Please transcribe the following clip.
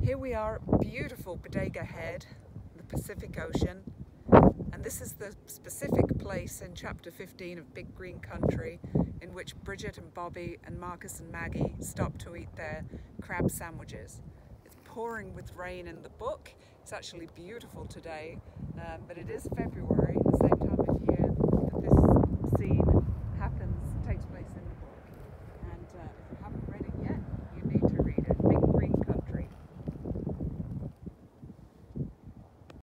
Here we are at beautiful Bodega Head, the Pacific Ocean, and this is the specific place in chapter 15 of Big Green Country in which Bridget and Bobby and Marcus and Maggie stop to eat their crab sandwiches. It's pouring with rain in the book. It's actually beautiful today, but it is February, the same